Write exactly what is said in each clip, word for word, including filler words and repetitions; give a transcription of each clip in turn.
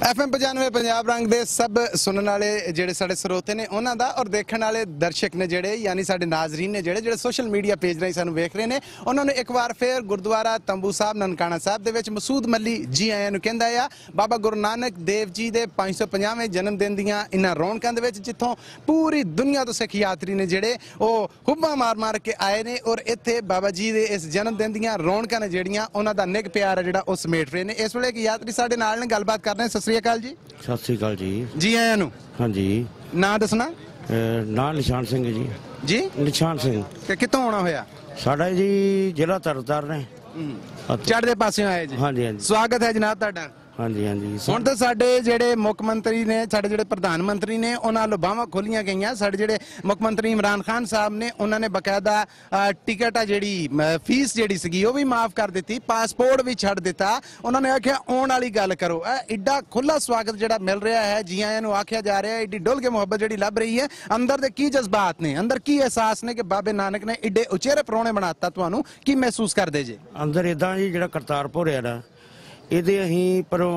F M पचानवे पंजाब रंग दे सब सुनने वाले जेडे साडे स्रोते ने उन्हां दा और देखने वाले दर्शक ने जेडे यानी साडे नाजरीन ने जेडे जेडे सोशल मीडिया पेज राही सानू वेख रहे ने उन्हां नूं एक बार फिर गुरुद्वारा तंबू साहब ननकाना साहब दे विच मसूद मल्ली जी आयां नूं कहंदा आ। बाबा गुरु नानक देव जी दे पांच सौ पचासवें जन्म दिन दीआं इन्हां रौनकां दे विच जिथों पूरी दुनिया तो सिख यात्री ने जेडे ओह हुब्बां मार मार के आए ने और इत्थे बाबा जी दे इस जन्म दिन दीआं रौनकां ने जेहड़ियां उन्हां दा निग प्यार है जेहड़ा ओह समेट रहे ने। इस वेले एक यात्री साडे नाल ने गलबात कर रहे हैं। सत श्री अकाल जी। सत श्री अकाल जी। जी आया नू। हाँ जी। ना दसना। ना निशान सिंह जी। जी निशान सिंह। कि कितों आना होया? साडा जी जिला तरनताਰਨ है। चढ़दे पासे आए जी। हाँ जी हाँ जी। स्वागत है जनाब तुहाडा। हाँ जी हाँ जी। ਹੁਣ ਤਾਂ ਸਾਡੇ ਜਿਹੜੇ ਮੁੱਖ ਮੰਤਰੀ ਨੇ ਸਾਡੇ ਜਿਹੜੇ ਪ੍ਰਧਾਨ ਮੰਤਰੀ ਨੇ ਉਹਨਾਂ ਵੱਲੋਂ ਬਾਹਾਂ ਖੋਲੀਆਂ ਗਈਆਂ। ਸਾਡੇ ਜਿਹੜੇ ਮੁੱਖ ਮੰਤਰੀ ਇਮਰਾਨ ਖਾਨ ਸਾਹਿਬ ਨੇ ਉਹਨਾਂ ਨੇ ਬਕਾਇਦਾ ਟਿਕਟ ਆ ਜਿਹੜੀ ਫੀਸ ਜਿਹੜੀ ਸੀਗੀ ਉਹ ਵੀ ਮਾਫ ਕਰ ਦਿੱਤੀ, ਪਾਸਪੋਰਟ ਵੀ ਛੱਡ ਦਿੱਤਾ। ਉਹਨਾਂ ਨੇ ਆਖਿਆ ਆਉਣ ਵਾਲੀ ਗੱਲ ਕਰੋ। ਐਡਾ ਖੁੱਲਾ ਸਵਾਗਤ ਜਿਹੜਾ ਮਿਲ ਰਿਹਾ ਹੈ, ਜੀ ਆਇਆਂ ਨੂੰ ਆਖਿਆ ਜਾ ਰਿਹਾ ਹੈ, ਐਡੀ ਡੁੱਲ ਕੇ ਮੁਹੱਬਤ ਜਿਹੜੀ ਲੱਭ ਰਹੀ ਹੈ। ਅੰਦਰ ਦੇ ਕੀ ਜਜ਼ਬਾਤ ਨੇ, ਅੰਦਰ ਕੀ ਅਹਿਸਾਸ ਨੇ ਕਿ ਬਾਬੇ ਨਾਨਕ ਨੇ ਐਡੇ ਉਚੇਰੇ ਪਰੌਣੇ ਬਣਾਤਾ, ਤੁਹਾਨੂੰ ਕੀ ਮਹਿਸੂਸ ਕਰਦੇ ਜੇ? ਅੰਦਰ ਇਦਾਂ ਜੀ ਜਿਹੜਾ ਕਰਤਾਰਪੁਰ ਹੈ ਨਾ ਇਹਦੇ ਅਸੀਂ ਪਰੋਂ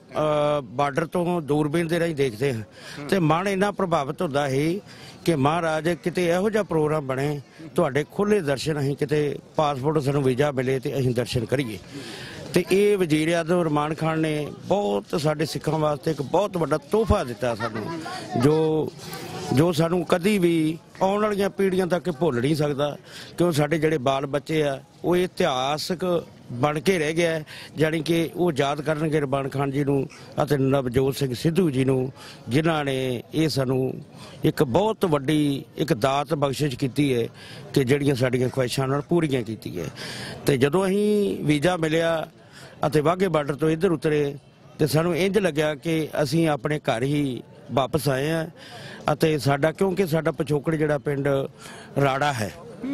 ਬਾਰਡਰ ਤੋਂ ਦੂਰਬੀਨ ਦੇ ਰਾਹੀਂ ਦੇਖਦੇ ਹਾਂ ਤੇ ਮਨ ਇੰਨਾ ਪ੍ਰਭਾਵਿਤ ਹੁੰਦਾ ਸੀ ਕਿ ਮਹਾਰਾਜ ਕਿਤੇ ਇਹੋ ਜਿਹਾ ਪ੍ਰੋਗਰਾਮ ਬਣੇ, ਤੁਹਾਡੇ ਖੁੱਲੇ ਦਰਸ਼ਨ, ਅਸੀਂ ਕਿਤੇ ਪਾਸਪੋਰਟ ਸਾਨੂੰ ਵੀਜ਼ਾ ਮਿਲੇ ਤੇ ਅਸੀਂ ਦਰਸ਼ਨ ਕਰੀਏ। ਤੇ ਇਹ ਵਜ਼ੀਰ ਆਜ਼ਮ ਰਮਾਨ ਖਾਨ ਨੇ ਬਹੁਤ ਸਾਡੇ ਸਿੱਖਾਂ ਵਾਸਤੇ ਇੱਕ ਬਹੁਤ ਵੱਡਾ ਤੋਹਫਾ ਦਿੱਤਾ ਸਾਨੂੰ, ਜੋ ਜੋ ਸਾਨੂੰ ਕਦੀ ਵੀ ਆਉਣ ਵਾਲੀਆਂ ਪੀੜ੍ਹੀਆਂ ਤੱਕ ਭੁੱਲ ਨਹੀਂ ਸਕਦਾ। ਕਿਉਂ ਸਾਡੇ ਜਿਹੜੇ ਬਾਲ ਬੱਚੇ ਆ ਉਹ ਇਤਿਹਾਸਕ ਬਣ ਕੇ ਰਹਿ ਗਿਆ, ਜਾਣੀ ਕਿ ਉਹ ਯਾਦ ਕਰਨਗੇ ਰਮਾਨ ਖਾਨ ਜੀ ਨੂੰ ਅਤੇ ਨਵਜੋਤ ਸਿੰਘ ਸਿੱਧੂ ਜੀ ਨੂੰ, ਜਿਨ੍ਹਾਂ ਨੇ ਇਹ ਸਾਨੂੰ ਇੱਕ ਬਹੁਤ ਵੱਡੀ ਇੱਕ ਦਾਤ ਬਖਸ਼ਿਸ਼ ਕੀਤੀ ਹੈ ਕਿ ਜਿਹੜੀਆਂ ਸਾਡੀਆਂ ਖੁਆਇਸ਼ਾਂ ਨਾਲ ਪੂਰੀਆਂ ਕੀਤੀ ਹੈ। ਤੇ ਜਦੋਂ ਅਸੀਂ ਵੀਜ਼ਾ ਮਿਲਿਆ ਅਤੇ ਵਾਘੇ ਬਾਰਡਰ ਤੋਂ ਇੱਧਰ ਉਤਰੇ ਤੇ ਸਾਨੂੰ ਇੰਝ ਲੱਗਿਆ ਕਿ ਅਸੀਂ ਆਪਣੇ ਘਰ ਹੀ ਵਾਪਸ ਆਏ ਹਾਂ। ਅਤੇ ਸਾਡਾ ਕਿਉਂਕਿ ਸਾਡਾ ਪਿਛੋਕੜ ਜਿਹੜਾ ਪਿੰਡ ਰਾੜਾ ਹੈ,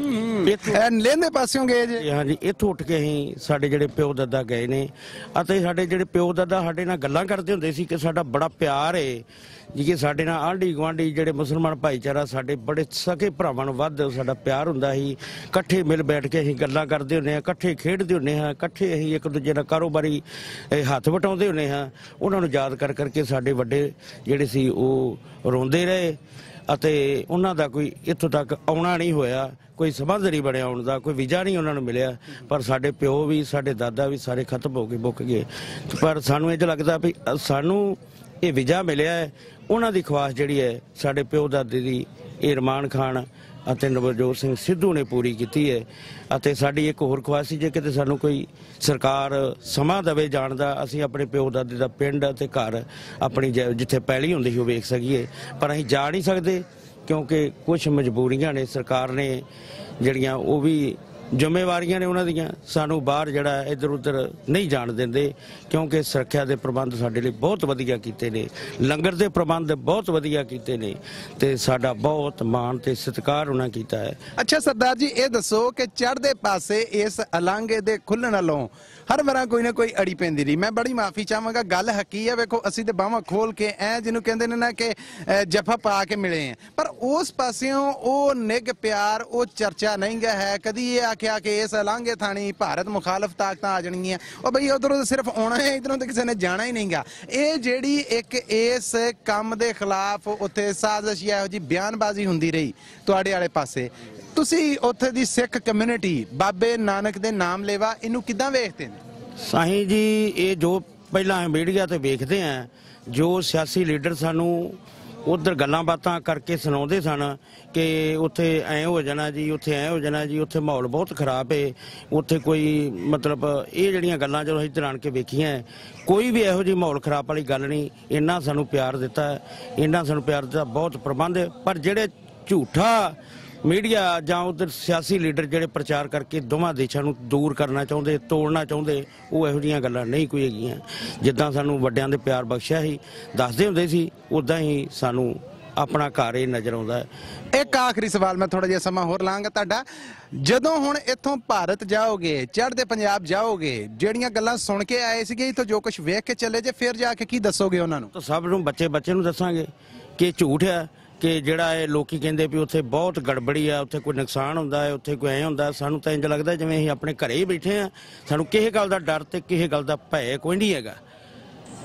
ਲਹਿੰਦੇ ਪਾਸਿਓਂ ਗਏ ਜੀ। ਹਾਂਜੀ, ਇੱਥੋਂ ਉੱਠ ਕੇ ਅਸੀਂ ਸਾਡੇ ਜਿਹੜੇ ਪਿਓ ਦਾਦਾ ਗਏ ਨੇ ਅਤੇ ਸਾਡੇ ਜਿਹੜੇ ਪਿਓ ਦਾਦਾ ਸਾਡੇ ਨਾਲ ਗੱਲਾਂ ਕਰਦੇ ਹੁੰਦੇ ਸੀ ਕਿ ਸਾਡਾ ਬੜਾ ਪਿਆਰ ਹੈ ਜੀ, ਕਿ ਸਾਡੇ ਨਾਲ ਆਂਢੀ ਗੁਆਂਢੀ ਜਿਹੜੇ ਮੁਸਲਮਾਨ ਭਾਈਚਾਰਾ ਸਾਡੇ ਬੜੇ ਸਕੇ ਭਰਾਵਾਂ ਨੂੰ ਵੱਧ ਸਾਡਾ ਪਿਆਰ ਹੁੰਦਾ ਸੀ। ਇਕੱਠੇ ਮਿਲ ਬੈਠ ਕੇ ਅਸੀਂ ਗੱਲਾਂ ਕਰਦੇ ਹੁੰਦੇ ਹਾਂ, ਇਕੱਠੇ ਖੇਡਦੇ ਹੁੰਦੇ ਹਾਂ, ਇਕੱਠੇ ਅਸੀਂ ਇੱਕ ਦੂਜੇ ਨਾਲ ਕਾਰੋਬਾਰੀ ਹੱਥ ਵਟਾਉਂਦੇ ਹੁੰਦੇ ਹਾਂ। ਉਹਨਾਂ ਨੂੰ ਯਾਦ ਕਰ ਕਰਕੇ ਸਾਡੇ ਵੱਡੇ ਜਿਹੜੇ ਸੀ ਉਹ ਰੋਂਦੇ ਰਹੇ ਅਤੇ ਉਹਨਾਂ ਦਾ ਕੋਈ ਇੱਥੋਂ ਤੱਕ ਆਉਣਾ ਨਹੀਂ ਹੋਇਆ, ਕੋਈ ਸਬੰਧ ਨਹੀਂ ਬਣਿਆ ਆਉਣ ਦਾ, ਕੋਈ ਵੀਜ਼ਾ ਨਹੀਂ ਉਹਨਾਂ ਨੂੰ ਮਿਲਿਆ। ਪਰ ਸਾਡੇ ਪਿਓ ਵੀ ਸਾਡੇ ਦਾਦਾ ਵੀ ਸਾਰੇ ਖਤਮ ਹੋ ਗਏ, ਮੁੱਕ ਗਏ। ਪਰ ਸਾਨੂੰ ਇੰਝ ਲੱਗਦਾ ਵੀ ਸਾਨੂੰ ਇਹ ਵੀਜ਼ਾ ਮਿਲਿਆ ਹੈ, ਉਹਨਾਂ ਦੀ ਖੁਆਇਸ਼ ਜਿਹੜੀ ਹੈ ਸਾਡੇ ਪਿਓ ਦਾਦੇ ਦੀ ਇਹ ਰਮਾਨ ਖਾਨ ਅਤੇ ਨਵਜੋਤ ਸਿੰਘ ਸਿੱਧੂ ਨੇ ਪੂਰੀ ਕੀਤੀ ਹੈ। ਅਤੇ ਸਾਡੀ ਇੱਕ ਹੋਰ ਖੁਆਇਸ਼ ਸੀ, ਜੇ ਕਿਤੇ ਸਾਨੂੰ ਕੋਈ ਸਰਕਾਰ ਸਮਾਂ ਦੇਵੇ ਜਾਣ ਦਾ, ਅਸੀਂ ਆਪਣੇ ਪਿਓ ਦਾਦੇ ਦਾ ਪਿੰਡ ਅਤੇ ਘਰ ਆਪਣੀ ਜਿੱਥੇ ਪੈਲੀ ਹੁੰਦੀ ਸੀ ਉਹ ਵੇਖ ਸਕੀਏ। ਪਰ ਅਸੀਂ ਜਾ ਨਹੀਂ ਸਕਦੇ ਕਿਉਂਕਿ ਕੁਛ ਮਜਬੂਰੀਆਂ ਨੇ, ਸਰਕਾਰ ਨੇ ਜਿਹੜੀਆਂ ਉਹ ਵੀ ਜ਼ਿੰਮੇਵਾਰੀਆਂ ਨੇ ਉਹਨਾਂ ਦੀਆਂ, ਸਾਨੂੰ ਬਾਹਰ ਜਿਹੜਾ ਇੱਧਰ ਉੱਧਰ ਨਹੀਂ ਜਾਣ ਦਿੰਦੇ ਕਿਉਂਕਿ ਸੁਰੱਖਿਆ ਦੇ ਪ੍ਰਬੰਧ ਸਾਡੇ ਲਈ ਬਹੁਤ ਵਧੀਆ ਕੀਤੇ ਨੇ, ਲੰਗਰ ਦੇ ਪ੍ਰਬੰਧ ਬਹੁਤ ਵਧੀਆ ਕੀਤੇ ਨੇ ਤੇ ਸਾਡਾ ਬਹੁਤ ਮਾਣ ਤੇ ਸਤਿਕਾਰ ਉਹਨਾਂ ਕੀਤਾ ਹੈ। ਅੱਛਾ ਸਰਦਾਰ ਜੀ, ਇਹ ਦੱਸੋ ਕਿ ਚੜ੍ਹਦੇ ਪਾਸੇ ਇਸ ਅਲਾਂਗੇ ਦੇ ਖੁੱਲਣ ਵੱਲੋਂ ਹਰ ਵਾਰ ਕੋਈ ਨਾ ਕੋਈ ਅੜੀ ਪੈਂਦੀ ਰਹੀ। ਮੈਂ ਬੜੀ ਮਾਫੀ ਚਾਹਾਂਗਾ, ਗੱਲ ਹਕੀ ਹੈ। ਵੇਖੋ ਅਸੀਂ ਤੇ ਬਾਹਾਂ ਖੋਲ ਕੇ ਐ ਜਿਹਨੂੰ ਕਹਿੰਦੇ ਨੇ ਨਾ ਕਿ ਜਫਾ ਪਾ ਕੇ ਮਿਲੇ ਆ, ਪਰ ਉਸ ਪਾਸਿਓਂ ਉਹ ਨਿੱਘ ਪਿਆਰ ਉਹ ਚਰਚਾ ਨਹੀਂ ਗਾ ਹੈ। ਕਦੀ ਇਹ ਆਖਿਆ ਕਿ ਇਸ ਲਾਂਘੇ ਥਾਣੀ ਭਾਰਤ ਮੁਖਾਲਫ ਤਾਕਤਾਂ ਆ ਜਾਣਗੀਆਂ, ਉਹ ਬਈ ਉਧਰੋਂ ਸਿਰਫ ਆਉਣਾ ਹੈ, ਇਧਰੋਂ ਤਾਂ ਕਿਸੇ ਨੇ ਜਾਣਾ ਹੀ ਨਹੀਂ ਗਾ। ਇਹ ਜਿਹੜੀ ਇੱਕ ਇਸ ਕੰਮ ਦੇ ਖਿਲਾਫ ਉੱਥੇ ਸਾਜ਼ਿਸ਼ ਇਹੋ ਜਿਹੀ ਬਿਆਨਬਾਜ਼ੀ ਹੁੰਦੀ ਰਹੀ ਤੁਹਾਡੇ ਵਾਲੇ ਪਾਸੇ, ਤੁਸੀਂ ਉੱਥੇ ਦੀ ਸਿੱਖ ਕਮਿਊਨਿਟੀ ਬਾਬੇ ਨਾਨਕ ਦੇ ਨਾਮ ਲੈਵਾ ਇਹਨੂੰ ਕਿੱਦਾਂ ਵੇਖਦੇ ਨੇ? ਸਾਈਂ ਜੀ, ਇਹ ਜੋ ਪਹਿਲਾਂ ਮੀਡੀਆ ਤੇ ਵੇਖਦੇ ਆ, ਜੋ ਸਿਆਸੀ ਲੀਡਰ ਸਾਨੂੰ ਉਧਰ ਗੱਲਾਂ ਬਾਤਾਂ ਕਰਕੇ ਸੁਣਾਉਂਦੇ ਸਨ ਕਿ ਉੱਥੇ ਐਂ ਹੋ ਜਾਣਾ ਜੀ, ਉੱਥੇ ਐਂ ਹੋ ਜਾਣਾ ਜੀ, ਉੱਥੇ ਮਾਹੌਲ ਬਹੁਤ ਖਰਾਬ ਹੈ, ਉੱਥੇ ਕੋਈ ਮਤਲਬ ਇਹ ਜਿਹੜੀਆਂ ਗੱਲਾਂ ਜਦੋਂ ਅਸੀਂ ਆਣ ਕੇ ਵੇਖੀਆਂ, ਕੋਈ ਵੀ ਇਹੋ ਜਿਹੀ ਮਾਹੌਲ ਖਰਾਬ ਵਾਲੀ ਗੱਲ ਨਹੀਂ। ਇੰਨਾ ਸਾਨੂੰ ਪਿਆਰ ਦਿੱਤਾ, ਇੰਨਾ ਸਾਨੂੰ ਪਿਆਰ ਦਿੱਤਾ, ਬਹੁਤ ਪ੍ਰਬੰਧ। ਪਰ ਜਿਹੜੇ ਝੂਠਾ ਮੀਡੀਆ ਜਾਂ ਉਧਰ ਸਿਆਸੀ ਲੀਡਰ ਜਿਹੜੇ ਪ੍ਰਚਾਰ ਕਰਕੇ ਦੋਵਾਂ ਦੇਸ਼ਾਂ ਨੂੰ ਦੂਰ ਕਰਨਾ ਚਾਹੁੰਦੇ, ਤੋੜਨਾ ਚਾਹੁੰਦੇ, ਉਹ ਇਹੋ ਜਿਹੀਆਂ ਗੱਲਾਂ ਨਹੀਂ ਕੋਈ ਹੈਗੀਆਂ। ਜਿੱਦਾਂ ਸਾਨੂੰ ਵੱਡਿਆਂ ਦੇ ਪਿਆਰ ਬਖਸ਼ਿਆ ਸੀ, ਦੱਸਦੇ ਹੁੰਦੇ ਸੀ, ਉੱਦਾਂ ਹੀ ਸਾਨੂੰ ਆਪਣਾ ਘਰ ਇਹ ਨਜ਼ਰ ਆਉਂਦਾ ਹੈ। ਇੱਕ ਆਖਰੀ ਸਵਾਲ ਮੈਂ ਥੋੜਾ ਜਿਹਾ ਸਮਾਂ ਹੋਰ ਲਾਂਗਾ ਤੁਹਾਡਾ। ਜਦੋਂ ਹੁਣ ਇੱਥੋਂ ਭਾਰਤ ਜਾਓਗੇ, ਚੜ੍ਹਦੇ ਪੰਜਾਬ ਜਾਓਗੇ, ਜਿਹੜੀਆਂ ਗੱਲਾਂ ਸੁਣ ਕੇ ਆਏ ਸੀਗੇ, ਇੱਥੋਂ ਜੋ ਕੁਝ ਵੇਖ ਕੇ ਚੱਲੇ ਜੇ, ਫਿਰ ਜਾ ਕੇ ਕੀ ਦੱਸੋਗੇ ਉਹਨਾਂ ਨੂੰ? ਤਾਂ ਸਭ ਨੂੰ ਬੱਚੇ ਬੱਚੇ ਨੂੰ ਦੱਸਾਂਗੇ ਕਿ ਝੂਠ ਹੈ, ਕਿ ਜਿਹੜਾ ਇਹ ਲੋਕੀ ਕਹਿੰਦੇ ਵੀ ਉੱਥੇ ਬਹੁਤ ਗੜਬੜੀ ਆ, ਉੱਥੇ ਕੋਈ ਨੁਕਸਾਨ ਹੁੰਦਾ ਹੈ, ਉੱਥੇ ਕੋਈ ਐਂ ਹੁੰਦਾ। ਸਾਨੂੰ ਤਾਂ ਇੰਝ ਲੱਗਦਾ ਜਿਵੇਂ ਅਸੀਂ ਆਪਣੇ ਘਰੇ ਹੀ ਬੈਠੇ ਆ, ਸਾਨੂੰ ਕਿਸੇ ਗੱਲ ਦਾ ਡਰ ਤੇ ਕਿਸੇ ਗੱਲ ਦਾ ਭੈ ਕੋਈ ਨਹੀਂ ਹੈਗਾ।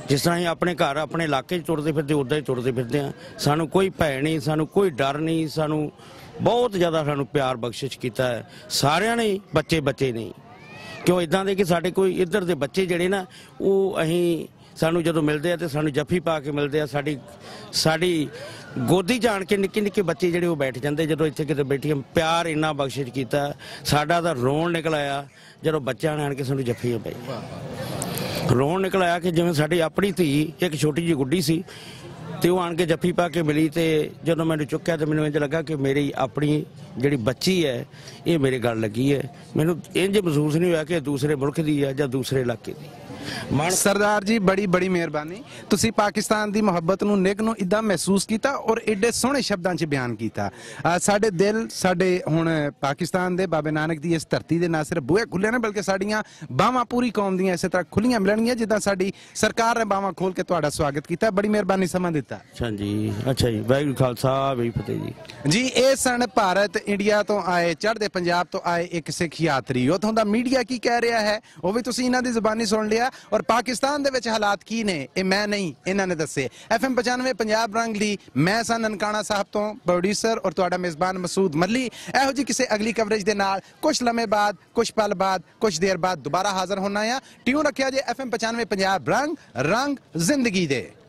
ਜਿਸ ਤਰ੍ਹਾਂ ਅਸੀਂ ਆਪਣੇ ਘਰ ਆਪਣੇ ਇਲਾਕੇ 'ਚ ਤੁਰਦੇ ਫਿਰਦੇ ਉੱਦਾਂ ਹੀ ਤੁਰਦੇ ਫਿਰਦੇ ਹਾਂ। ਸਾਨੂੰ ਕੋਈ ਭੈ ਨਹੀਂ, ਸਾਨੂੰ ਕੋਈ ਡਰ ਨਹੀਂ, ਸਾਨੂੰ ਬਹੁਤ ਜ਼ਿਆਦਾ ਸਾਨੂੰ ਪਿਆਰ ਬਖਸ਼ਿਸ਼ ਕੀਤਾ ਹੈ ਸਾਰਿਆਂ ਨੇ, ਬੱਚੇ ਬੱਚੇ ਨਹੀਂ। ਕਿਉਂ ਇਦਾਂ ਦੇ ਕਿ ਸਾਡੇ ਕੋਈ ਇੱਧਰ ਦੇ ਬੱਚੇ ਜਿਹੜੇ ਨਾ ਉਹ ਅਸੀਂ ਸਾਨੂੰ ਜਦੋਂ ਮਿਲਦੇ ਆ ਤੇ ਸਾਨੂੰ ਜੱਫੀ ਪਾ ਕੇ ਮਿਲਦੇ ਆ, ਸਾਡੀ ਸਾਡੀ ਗੋਦੀ ਜਾਣ ਕੇ ਨਿੱਕੇ ਨਿੱਕੇ ਬੱਚੇ ਜਿਹੜੇ ਉਹ ਬੈਠ ਜਾਂਦੇ ਜਦੋਂ ਇੱਥੇ ਕਿਤੇ ਬੈਠੀਏ। ਪਿਆਰ ਇੰਨਾ ਬਖਸ਼ਿਸ਼ ਕੀਤਾ, ਸਾਡਾ ਤਾਂ ਰੋਣ ਨਿਕਲ ਆਇਆ ਜਦੋਂ ਬੱਚਿਆਂ ਨੇ ਆਣ ਕੇ ਸਾਨੂੰ ਜੱਫੀਆਂ ਪਾਈ। ਰੋਣ ਨਿਕਲ ਆਇਆ ਕਿ ਜਿਵੇਂ ਸਾਡੀ ਆਪਣੀ ਧੀ ਇੱਕ ਛੋਟੀ ਜਿਹੀ ਗੁੱਡੀ ਸੀ ਤੇ ਉਹ ਆਣ ਕੇ ਜੱਫੀ ਪਾ ਕੇ ਮਿਲੀ, ਤੇ ਜਦੋਂ ਮੈਨੂੰ ਚੁੱਕਿਆ ਤੇ ਮੈਨੂੰ ਇੰਝ ਲੱਗਾ ਕਿ ਮੇਰੀ ਆਪਣੀ ਜਿਹੜੀ ਬੱਚੀ ਹੈ ਇਹ ਮੇਰੇ ਗਲ ਲੱਗੀ ਹੈ। ਮੈਨੂੰ ਇੰਝ ਮਹਿਸੂਸ ਨਹੀਂ ਹੋਇਆ ਕਿ ਦੂਸਰੇ ਮੁਲਕ ਦੀ ਹੈ ਜਾਂ ਦੂਸਰੇ ਇਲਾਕੇ ਦੀ। ਮਾਣ ਸਰਦਾਰ ਜੀ ਬੜੀ ਬੜੀ ਮਿਹਰਬਾਨੀ, ਤੁਸੀਂ ਪਾਕਿਸਤਾਨ ਦੀ ਮੁਹੱਬਤ ਨੂੰ ਨਿੱਘ ਨੂੰ ਇਦਾਂ ਮਹਿਸੂਸ ਕੀਤਾ ਔਰ ਏਡੇ ਸੋਹਣੇ ਸ਼ਬਦਾਂ 'ਚ ਬਿਆਨ ਕੀਤਾ। ਅਹ ਸਾਡੇ ਦਿਲ ਸਾਡੇ ਹੁਣ ਪਾਕਿਸਤਾਨ ਦੇ ਬਾਬੇ ਨਾਨਕ ਦੀ ਇਸ ਧਰਤੀ ਦੇ ਨਾ ਸਿਰਫ ਬੂਹੇ ਖੁੱਲੇ ਨੇ ਬਲਕਿ ਸਾਡੀਆਂ ਬਾਹਾਂ ਪੂਰੀ ਕੌਮ ਦੀਆਂ ਇਸੇ ਤਰ੍ਹਾਂ ਖੁੱਲੀਆਂ ਮਿਲਣਗੀਆਂ ਜਿੱਦਾਂ ਸਾਡੀ ਸਰਕਾਰ ਨੇ ਬਾਹਾਂ ਖੋਲ ਕੇ ਤੁਹਾਡਾ ਸਵਾਗਤ ਕੀਤਾ। ਬੜੀ ਮਿਹਰਬਾਨੀ ਸਮਾਂ ਦਿੱਤਾ। ਅੱਛਾ ਜੀ, ਅੱਛਾ ਜੀ, ਵਾਹਿਗੁਰੂ ਖਾਲਸਾ ਵਾਹਿਗੁਰੂ ਫਤਿਹ ਜੀ। ਜੀ ਇਹ ਸਨ ਭਾਰਤ ਇੰਡੀਆ ਤੋਂ ਆਏ, ਚੜ੍ਹਦੇ ਪੰਜਾਬ ਤੋਂ ਆਏ ਇੱਕ ਸਿੱਖ ਯਾਤਰੀ। ਉੱਥੋਂ ਦਾ ਮੀਡੀਆ ਕੀ ਕਹਿ ਰਿਹਾ ਹੈ ਉਹ ਵੀ ਤੁਸੀਂ ਇਹਨਾਂ ਦੀ ਜ਼ੁਬਾਨੀ ਸੁਣ ਲਿਆ, ਔਰ ਪਾਕਿਸਤਾਨ ਦੇ ਵਿੱਚ ਹਾਲਾਤ ਕੀ ਨੇ ਇਹ ਮੈਂ ਨਹੀਂ ਇਹਨਾਂ ਨੇ ਦੱਸੇ। ਐਫ ਐਮ ਪਚਾਨਵੇਂ ਪੰਜਾਬ ਰੰਗ ਲਈ ਮੈਂ ਸਾਂ ਨਨਕਾਣਾ ਸਾਹਿਬ ਤੋਂ ਪ੍ਰੋਡਿਊਸਰ ਔਰ ਤੁਹਾਡਾ ਮੇਜ਼ਬਾਨ ਮਸੂਦ ਮੱਲੀ। ਇਹੋ ਜਿਹੀ ਕਿਸੇ ਅਗਲੀ ਕਵਰੇਜ ਦੇ ਨਾਲ ਕੁਝ ਲੰਮੇ ਬਾਅਦ, ਕੁਝ ਪਲ ਬਾਅਦ, ਕੁਝ ਦੇਰ ਬਾਅਦ ਦੁਬਾਰਾ ਹਾਜ਼ਰ ਹੋਣਾ ਆ। ਟਿਊਨ ਰੱਖਿਆ ਜੇ ਐਫ ਐਮ ਪਚਾਨਵੇਂ ਪੰਜਾਬ ਰੰਗ, ਰੰਗ ਜ਼ਿੰਦਗੀ ਦੇ।